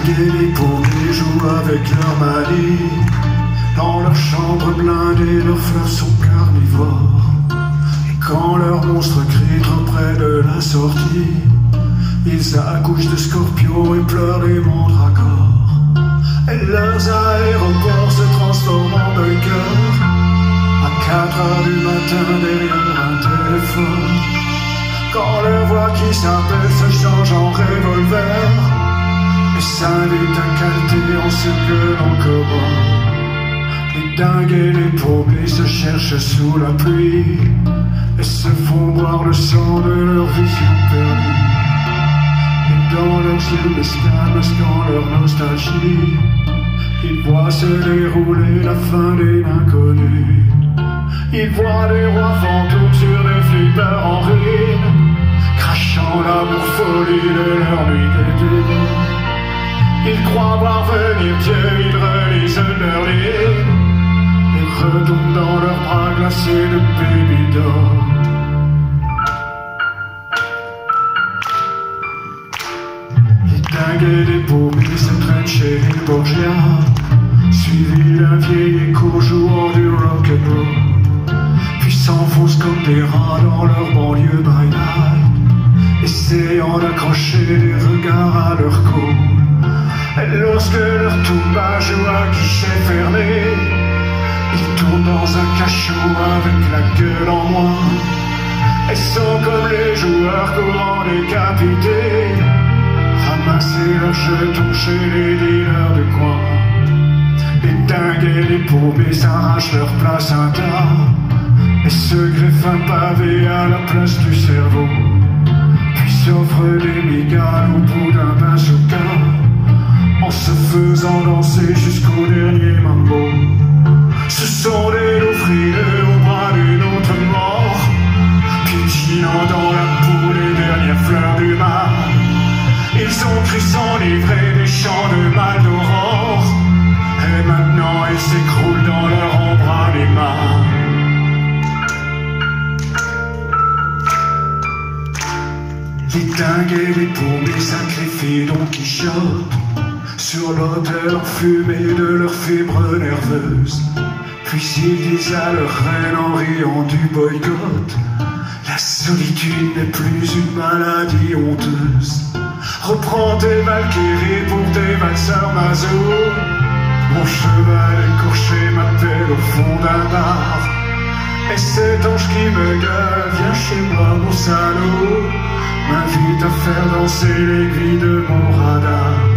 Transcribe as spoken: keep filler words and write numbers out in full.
dingues et les paumés jouent avec leur manie. Dans leur chambre blindée, leurs fleurs sont carnivores. Et quand leur monstre crie trop près de la sortie, ils accouchent de scorpions et pleurent les mandragores. Et leurs aéroports se transforment en bunkers à quatre heures du matin derrière un téléphone. Quand leur voix qui s'appelle se change en revolver et s'invite à calter en se gueulant comment. Les dingues et les paumés se cherchent sous la pluie et se font boire le sang de leur vision perdue. Et dans leurs yeux l'escalme quand leur nostalgie, ils voient se dérouler la fin des inconnus. Ils voient des rois fantômes sur des flippers en ruine, crachant l'amour folie de leur nuit d'été. Ils croient voir venir Dieu, ils relisent leur livre et retombent dans leurs bras glacés de baby doll. Les dingues et les paumés se traînent chez les Borgia, suivis d'un vieil écho jouant du rock'n'roll, puis s'enfoncent comme des rats dans leur banlieue by night, essayant d'accrocher des regards à leur cou. Et lorsque leur tuba joue à guichet fermé, ils tournent dans un cachot avec la gueule en moins et sont comme les joueurs courants décapités, ramasser leurs jetons chez les dealers de coin. Les dingues et les paumés s'arrachent leur place un tas et se greffent un pavé à la place du cerveau, puis s'offrent des migales au bout d'un bazooka, en se faisant danser jusqu'au dernier mambo. Ce sont des loups frileux au bras d'une autre mort, piétinant dans la boue les dernières fleurs du mal. Ils ont cru s'enivrer des chants de mal d'aurore, et maintenant ils s'écroulent dans leur ombre animale. Les dingues et les paumés sacrifient Don Quichotte sur l'autel enfumé de leurs fibres nerveuses. Puis ils disent à leur reine en riant du boycott: la solitude n'est plus une maladie honteuse. Reprends tes valkyries pour tes valseurs mazos. Mon cheval écorché m'appelle au fond d'un bar, et cet ange qui me gueule, viens chez moi mon salaud, m'invite à faire danser l'aiguille de mon radar.